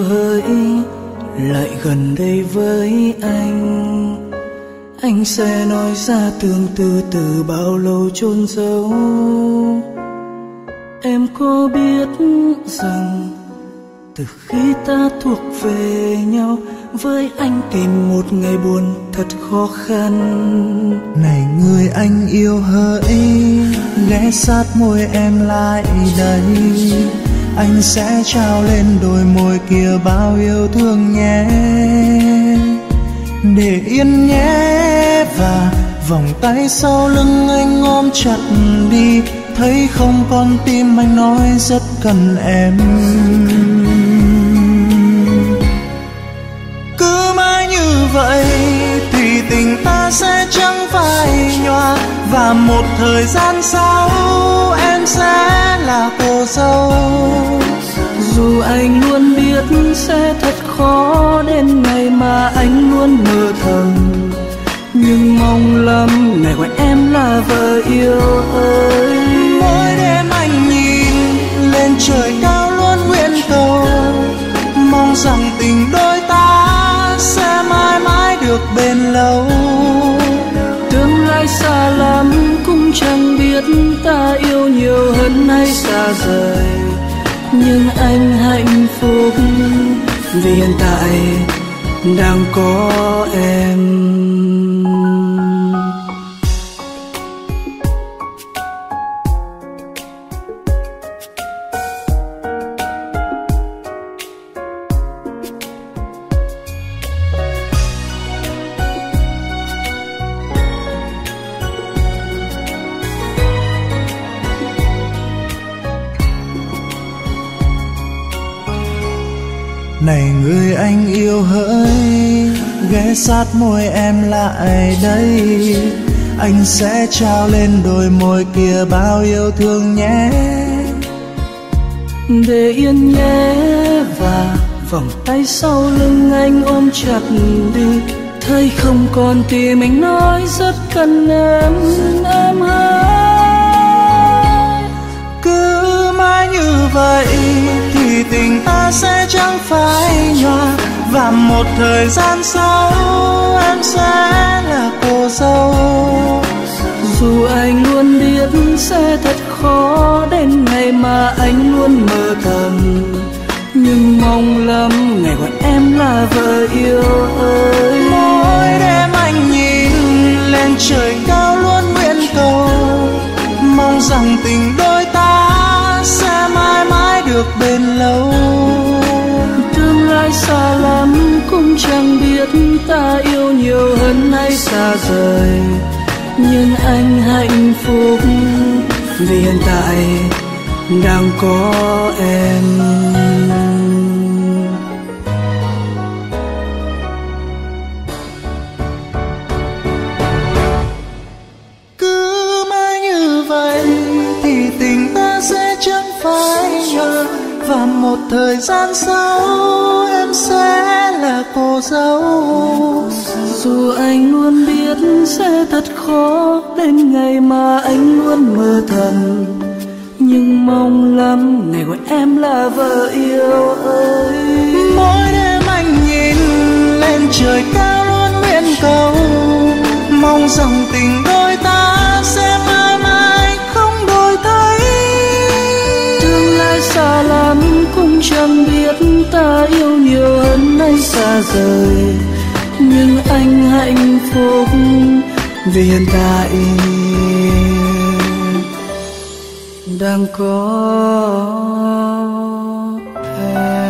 hỡi lại gần đây với anh sẽ nói ra tương tư từ bao lâu chôn giấu. Em có biết rằng từ khi ta thuộc về nhau, với anh tìm một ngày buồn thật khó khăn. Này người anh yêu hỡi, ghé sát môi em lại đây, anh sẽ trao lên đôi môi kia bao yêu thương nhé. Để yên nhé, và vòng tay sau lưng anh ôm chặt đi, thấy không con tim anh nói rất cần em. Cứ mãi như vậy thì tình ta sẽ chẳng phai nhòa, và một thời gian sau em sẽ là cô dâu. Dù anh luôn biết sẽ thật khó đến ngày mà anh luôn mơ thầm, nhưng mong lắm ngày gọi em là vợ yêu ơi. Mỗi đêm anh nhìn lên trời cao luôn nguyện cầu, mong rằng tình đôi ta sẽ mãi mãi được bền lâu. Tương lai xa lắm cũng chẳng biết ta yêu nhiều hơn hay xa rời, nhưng anh hạnh phúc vì hiện tại đang có em. Này người anh yêu hỡi, ghé sát môi em lại đây, anh sẽ trao lên đôi môi kia bao yêu thương nhé. Để yên nhé, và vòng tay sau lưng anh ôm chặt đi, thấy không còn tim anh nói rất cần em hỡi. Cứ mãi như vậy thì tình ta sẽ chẳng phai nhòa, và một thời gian sau em sẽ là cô dâu. Dù anh luôn biết sẽ thật khó đến ngày mà anh luôn mơ thầm, nhưng mong lắm ngày gọi em là vợ yêu ơi. Mỗi đêm anh nhìn lên trời cao luôn nguyện cầu, mong rằng tình đôi ta sẽ mãi mãi được bền lâu. Tương lai xa lắm cũng chẳng biết ta yêu nhiều hơn hay xa rời, nhưng anh hạnh phúc vì hiện tại đang có em. Cứ mãi như vậy thì tình ta sẽ chẳng phai nhòa, và một thời gian sau em sẽ là cô dâu. Dù anh luôn biết sẽ thật khó đến ngày mà anh luôn mơ thầm, nhưng mong lắm ngày gọi em là vợ yêu ơi. Mỗi đêm anh nhìn lên trời cao luôn nguyện cầu, mong rằng tình đôi ta sẽ mãi mãi không đổi thay. Tương lai xa lắm cũng chẳng biết ta yêu nhiều hơn hay xa rời, nhưng anh hạnh phúc vì hiện tại đang có em.